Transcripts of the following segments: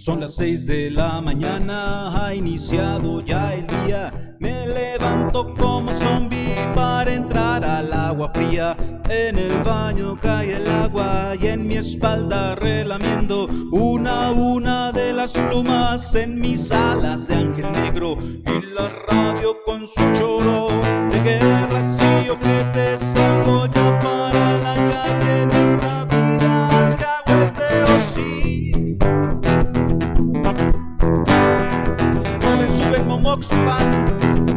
Son las 6 de la mañana, ha iniciado ya el día. Me levanto como zombie para entrar al agua fría. En el baño cae el agua y en mi espalda relamiendo una a una de las plumas en mis alas de ángel negro. Y la radio con su choro de guerras y ojetes. Salgo ya para la calle en esta vida alcahueteo, sí. Suben Momoxpan.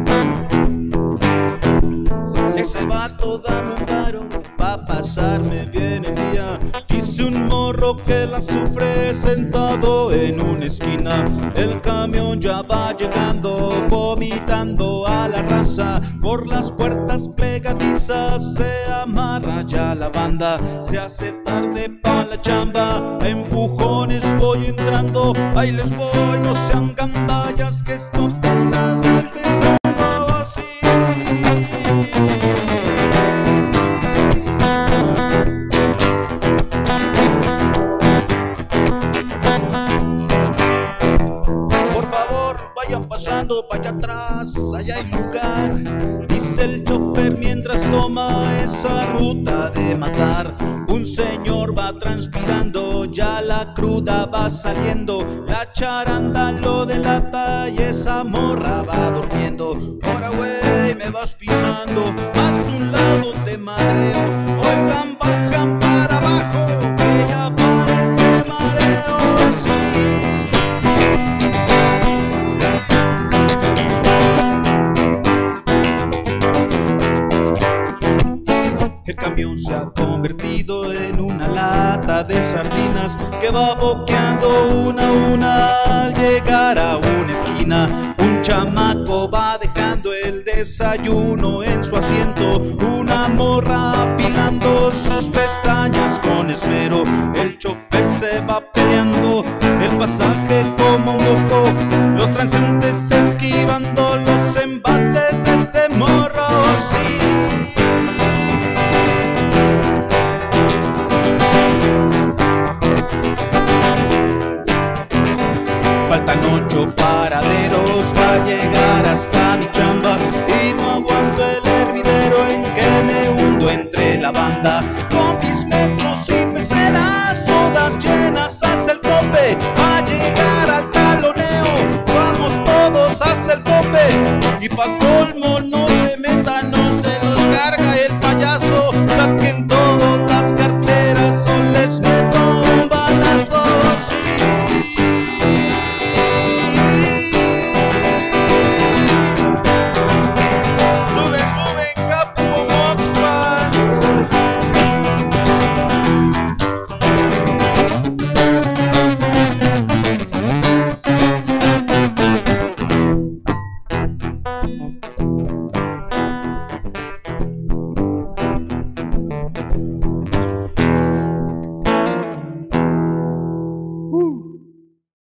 Ese vato dame un paro pa' pasarme bien el día. Dice un morro que la sufre sentado en una esquina. El camión ya va llegando, vomitando a la raza. Por las puertas plegadizas se amarra ya la banda. Se hace tarde pa' la chamba, a empujones voy entrando. Ahí les voy, no sean gandallas, que esto apenas va empezando así. Pasando para allá atrás, allá hay lugar, dice el chofer mientras toma esa ruta de matar. Un señor va transpirando, ya la cruda va saliendo. La charanda lo delata y esa morra va durmiendo. Ahora güey, me vas pisando, hasta un lado te madreo. Oigan, bajan para abajo, que ya para este mareo, sí. El camión se ha convertido en una lata de sardinas que va boqueando una a una al llegar a una esquina. Un chamaco va dejando el desayuno en su asiento. Una morra afilando sus pestañas con esmero. El chofer se va peleando el pasaje como un loco. Los transeúntes esquivando los embates de este morro, sí. Faltan 8 paraderos para llegar hasta mi chamba. Y no aguanto el hervidero en que me hundo entre la banda. Con mis metros y peceras todas llenas hasta el tope.